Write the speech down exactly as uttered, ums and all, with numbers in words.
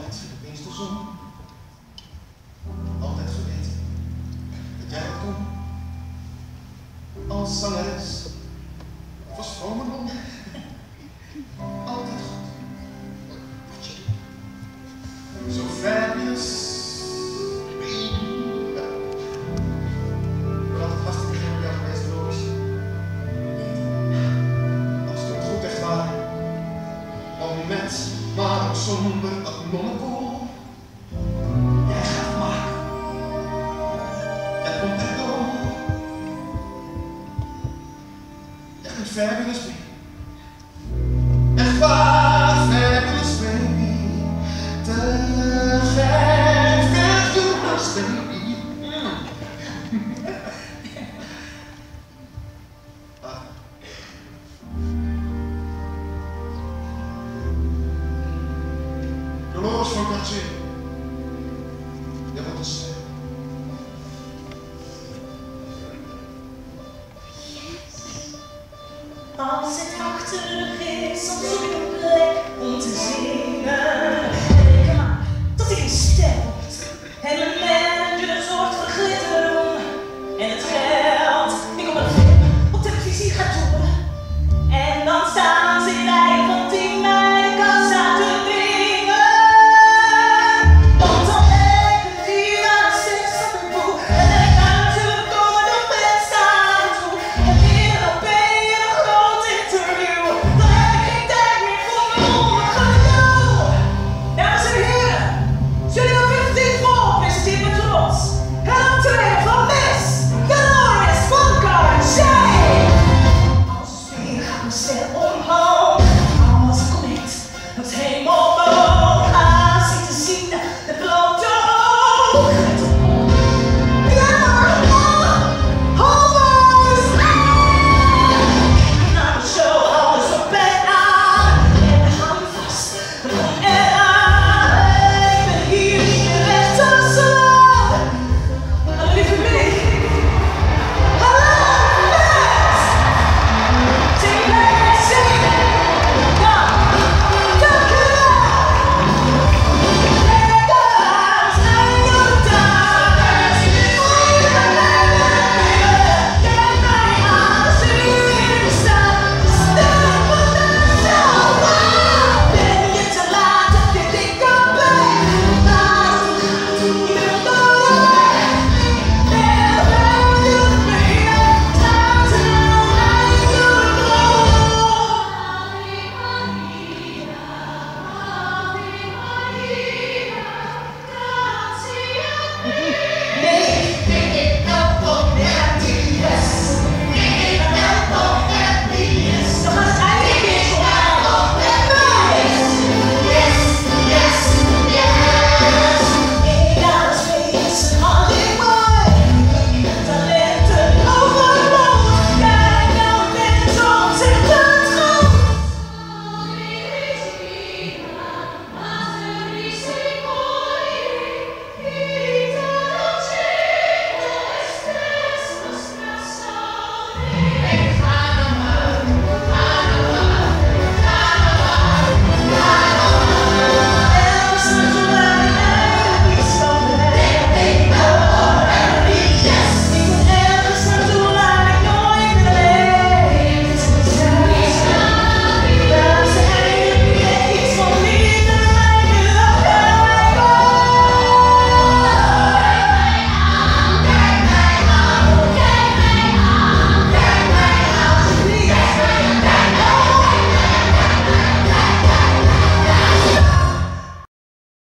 altijd de minste zon. Altijd geweten dat jij het kon. Als zangeres of als vromenon. Altijd goed. Wat je doet. Zo fabulous. Maar ook zonder dat monopol. Jij gaat het maken. Jij komt er door. Jij bent fabulous baby. Echt waar, fabulous baby. Te gek, fabulous baby. Ah. Dolores van Cartier, jij wordt een ster. Als het achterlijk is, dan zoek ik een plek om te zingen. En denk maar dat ik een ster word. En mijn manager zorgt voor glitter om. En het geld, ik op een film op televisie gaat doen. En dan staan ze in rijen van tien bij de kassa te dringen. Want dan lijkt het hier aan seks op de boel. En ik ga natuurlijk komen de best aan toe. En weer dan ben je een groot interview. Dan heb ik geen tijd meer voor mijn ondergedoe. Dames en heren, Studio vijfentien presenteert met trots het optreden van Miss Dolores van Cartier. Als een spier gaat mijn ster omhoog.